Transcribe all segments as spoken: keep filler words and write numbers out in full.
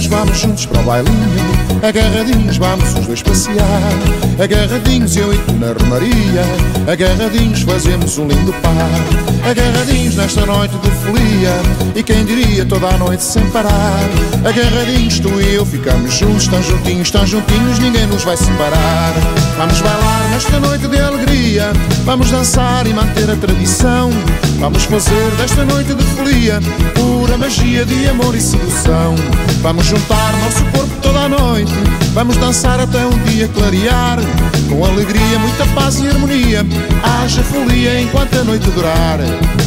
Agarradinhos vamos juntos para o bailinho, agarradinhos vamos os dois passear, agarradinhos eu e tu na romaria, agarradinhos fazemos um lindo par, agarradinhos nesta noite de folia, e quem diria toda a noite sem parar, agarradinhos tu e eu ficamos juntos, tão juntinhos, tão juntinhos, ninguém nos vai separar. Vamos bailar nesta noite de alegria, vamos dançar e manter a tradição, vamos fazer desta noite de folia pura magia de amor e sedução. Vamos juntar nosso corpo toda a noite, vamos dançar até um dia clarear, com alegria, muita paz e harmonia, haja folia enquanto a noite durar.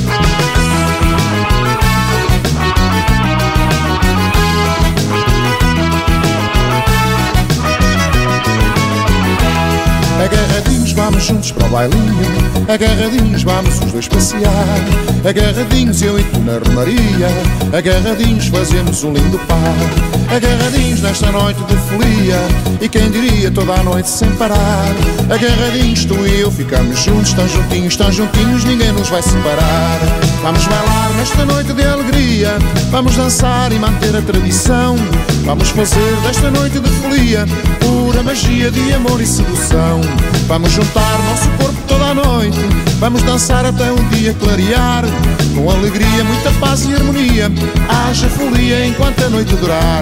Agarradinhos vamos juntos para o bailinho, agarradinhos vamos os dois passear, agarradinhos eu e tu na romaria, agarradinhos fazemos um lindo par, agarradinhos nesta noite de folia, e quem diria toda a noite sem parar, agarradinhos tu e eu ficamos juntos, tão juntinhos, tão juntinhos, ninguém nos vai separar. Vamos bailar nesta noite de alegria, vamos dançar e manter a tradição, vamos fazer desta noite de folia pura magia de amor e sedução. Vamos juntar nosso corpo toda a noite, vamos dançar até um dia clarear, com alegria, muita paz e harmonia, haja folia enquanto a noite durar.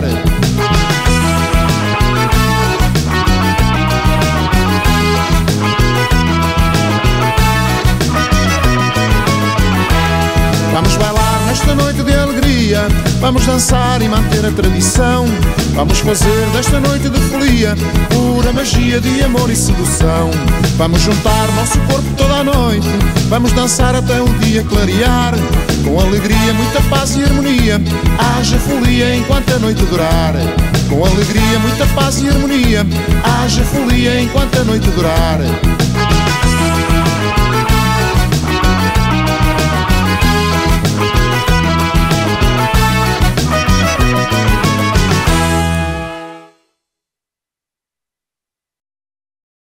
Vamos bailar nesta noite de alegria, vamos dançar e manter a tradição, vamos fazer desta noite de folia pura magia de amor e sedução. Vamos juntar nosso corpo toda a noite, vamos dançar até um dia clarear, com alegria, muita paz e harmonia, haja folia enquanto a noite durar. Com alegria, muita paz e harmonia, haja folia enquanto a noite durar.